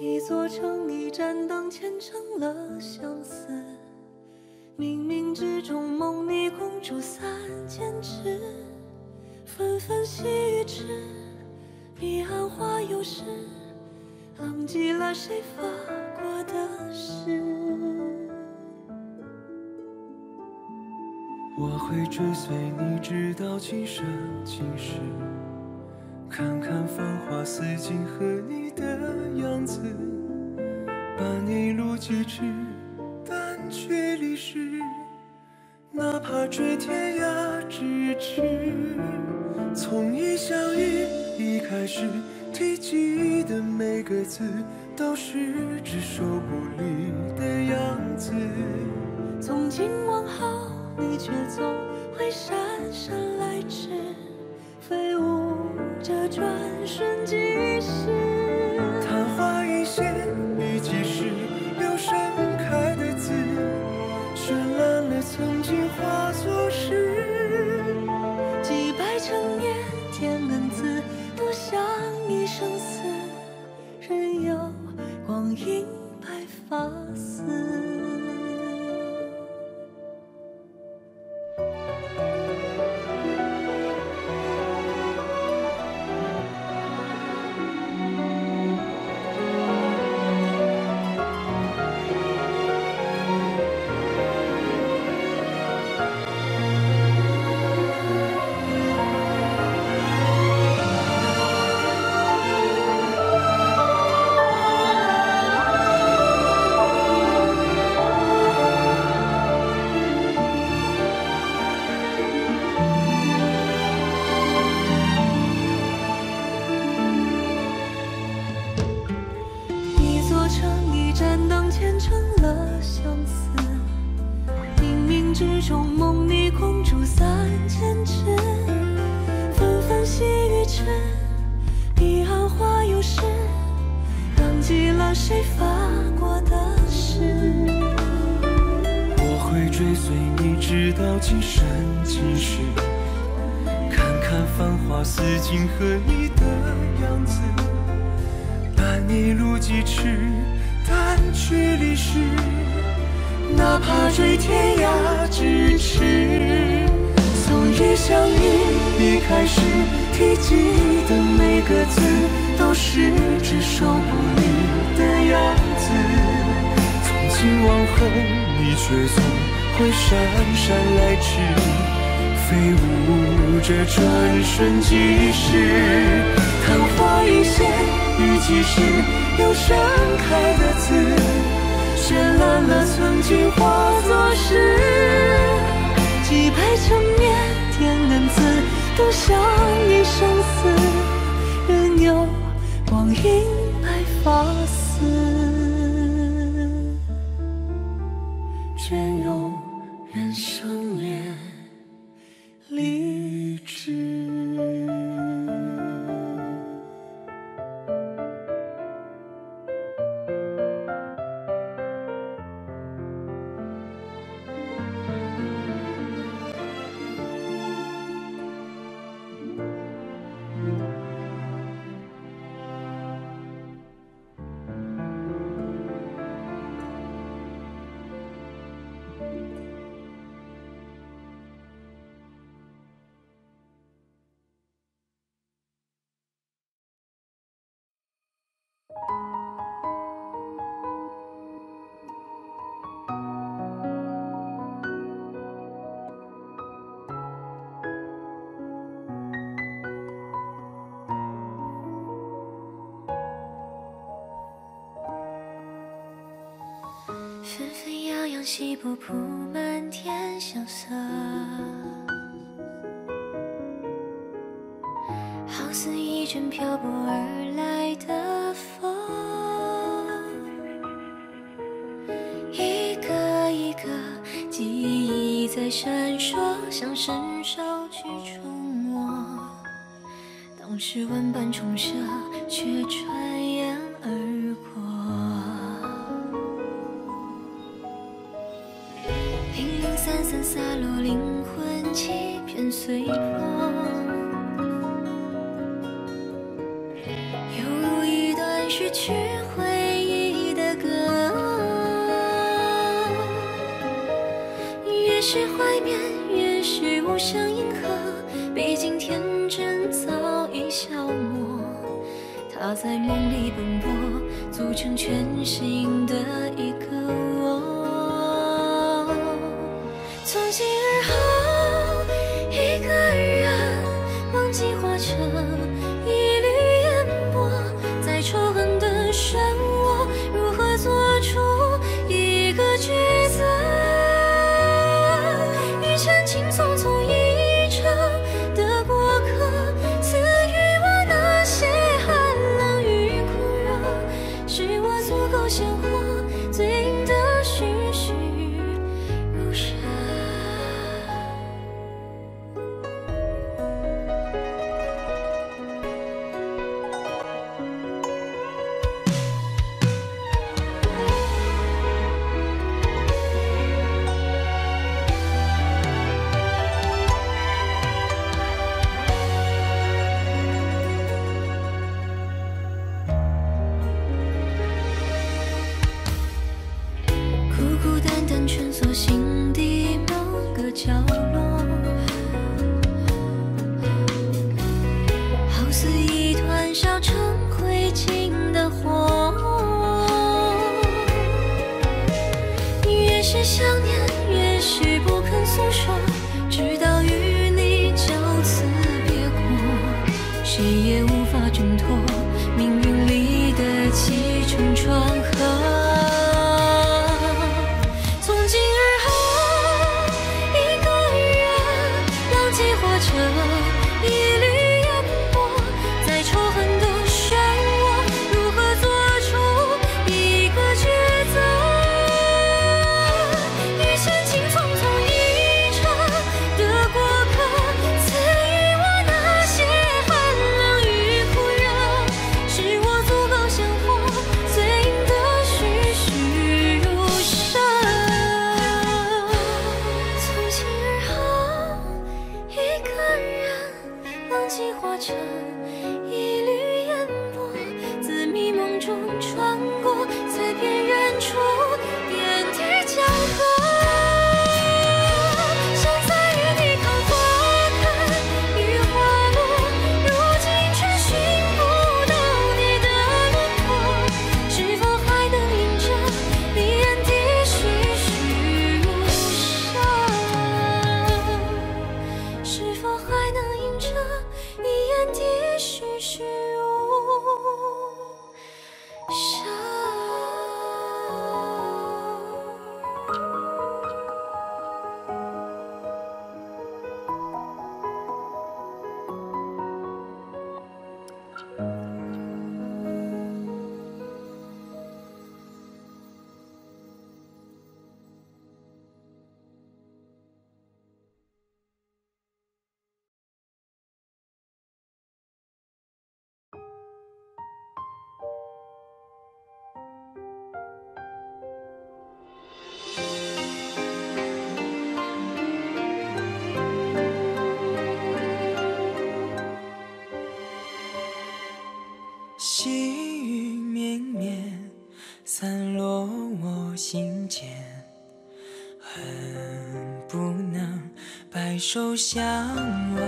一座城，一盏灯，虔诚了相思。冥冥之中，梦里公主三千尺，纷纷细雨迟。彼岸花又是浪迹了谁发过的誓。 我会追随你直到今生今世，看看繁华似锦和你的样子。伴你一路疾驰，但却离世，哪怕追天涯咫尺。从一相遇一开始，提及的每个字都是只手不离的样子。 从今往后，你却总会姗姗来迟，飞舞着转瞬即逝。 昙花一现，雨季时留盛开的字，绚烂了曾经化作诗。 几百成年天恩赐，多想一生死，任由光阴白发丝。一盏灯，虔诚了相思。冥冥之中，梦里公主三千尺，纷纷细雨迟。彼岸花又是浪迹了谁发过的誓。 我会追随你直到今生今世，看看繁华似锦和你的样子。伴你一路疾驰，但却离世，哪怕追天涯咫尺。从一相遇一开始，提及的每个字都是只手不离的样子。从今往后，你却总会姗姗来迟，飞舞着转瞬即逝。昙花一现，雨季时有盛开的字，绚烂了曾经化作诗。 几百成年天恩赐，多想一生死，任由光阴白发丝，隽永人生恋离枝。 纷纷扬扬，西坡铺满天萧瑟，好似一阵漂泊而来的风，一个一个记忆在闪烁，像伸手去触摸。当时万般重设，却转眼而过。零零散散洒落，灵魂欺骗碎落，犹如一段逝去回是怀缅，越是无声银河，毕竟天真早已消磨。他在梦里奔波，组成全新的一个我。从今而后，一个人忘记化成一缕烟波，在仇恨的漩涡，如何做出一个抉择？余生轻匆匆一程的过客，赐予我那些寒冷与苦热，使我足够鲜活，最应的栩栩如生。蜷缩心底某个角落，好似一团烧成灰烬的火。越是想念，越是不肯诉说，直到与你就此别过，谁也无法挣脱命运里的起承转合。一缕烟波，在仇恨的漩涡，如何做出一个抉择？余生轻匆匆一程的过客，赐予我那些寒冷与苦热，使我足够鲜活，最应的栩栩如生。从今而后，一个人忘记化成一缕烟波，自迷梦中穿过，才辨认出遍地江河。想再与你扛花开与花落，如今却寻不到你的轮廓，是否还能映着你眼底栩栩如生？是否还能映着你眼底栩栩如生？ 细雨绵绵，散落我心间，恨不能白首相挽。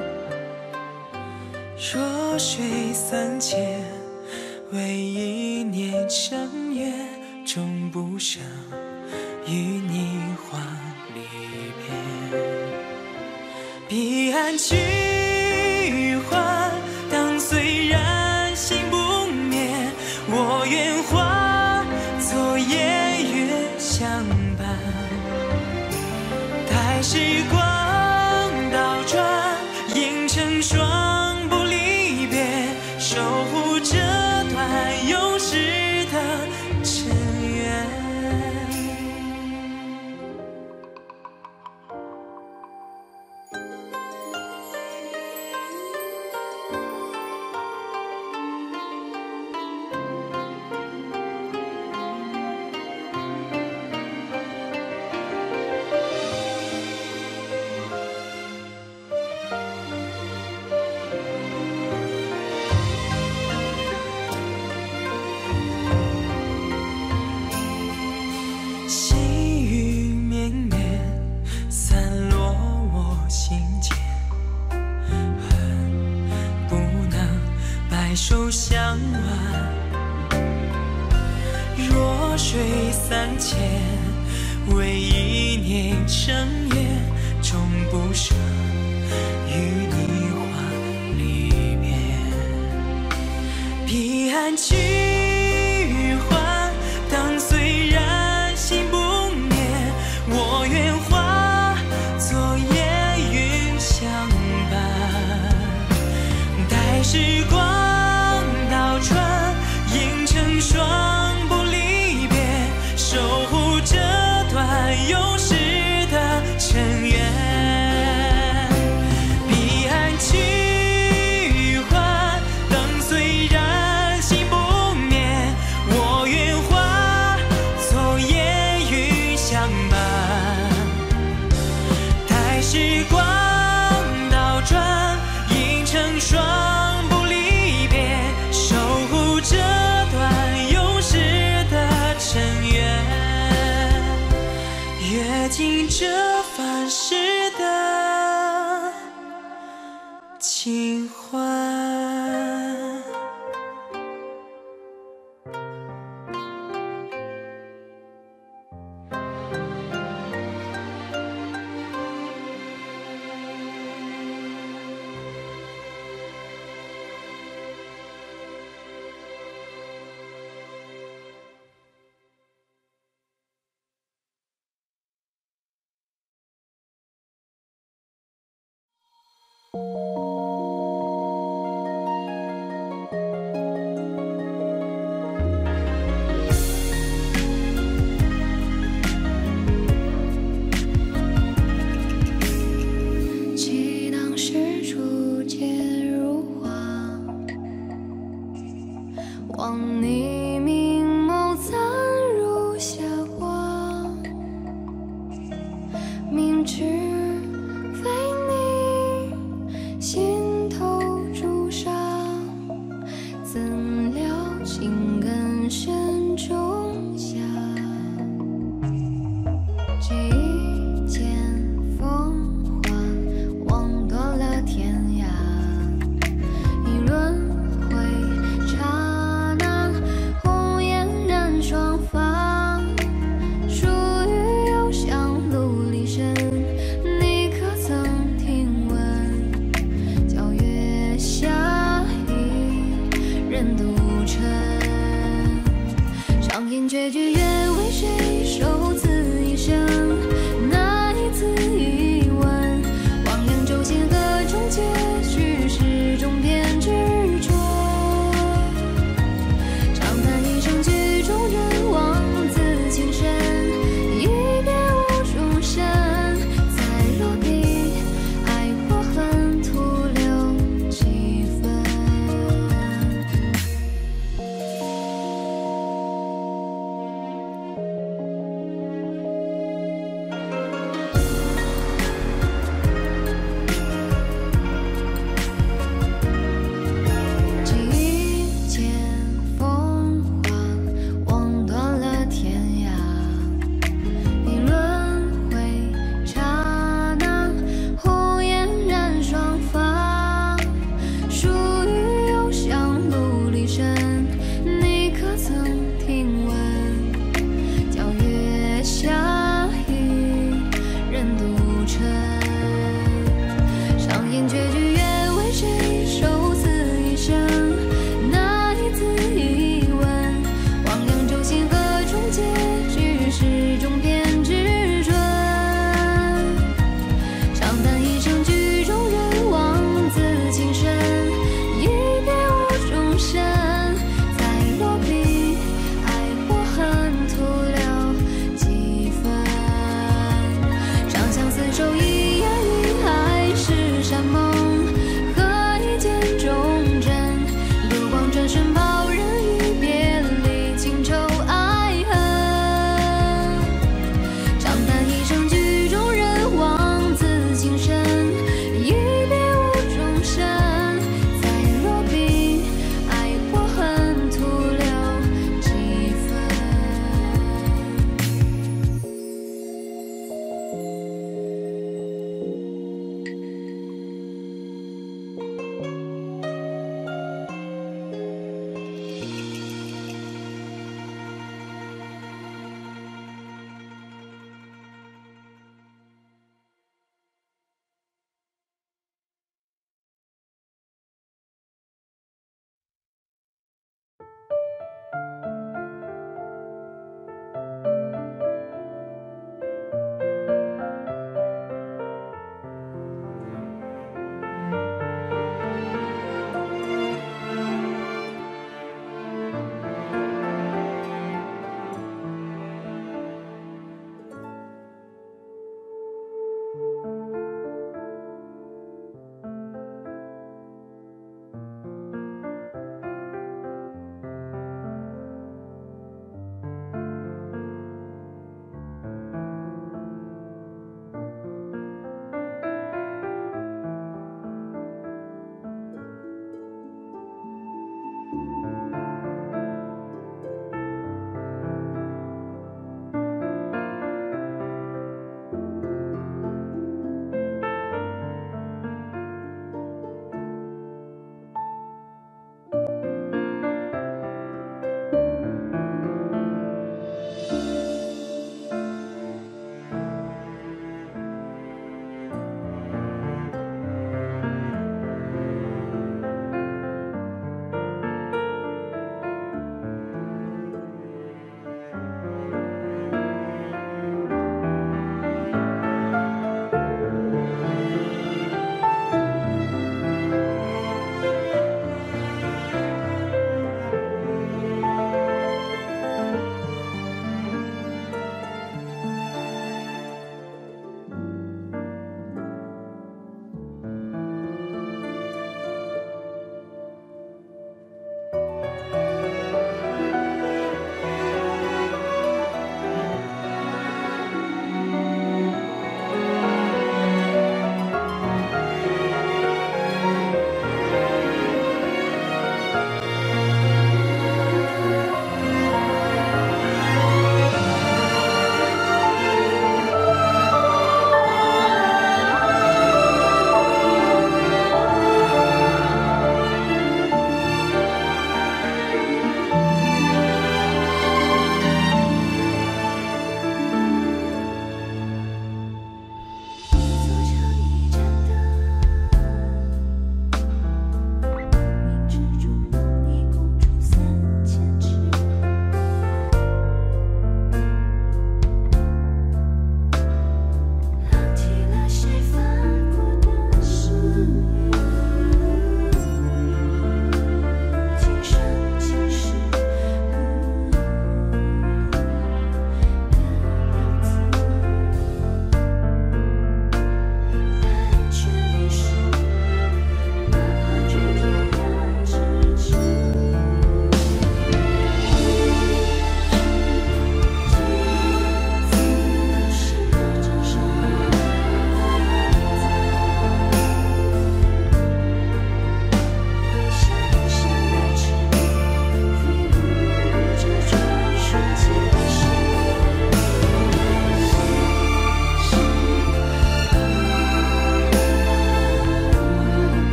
弱水三千，为一念尘缘，终不胜与你还离别。彼岸去还，当虽然心不灭，我愿化作夜月相伴。待时光倒转，映成双不离别，守护这段永世的尘缘。 手相挽。弱水三千，为一念成缘，终不舍与你话离别。彼岸去还，当虽然心不灭，我愿化作烟云相伴。待时光倒转，映成双不离别，守护这段永世的尘缘。彼岸去还，灯虽然心不灭，我愿化作烟云相伴。待时光倒转，映成双不离别，守护这段永世的尘缘。阅尽这凡世的情怀。 记当时初见如画，望你明眸灿如霞花，明知非你心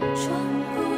穿过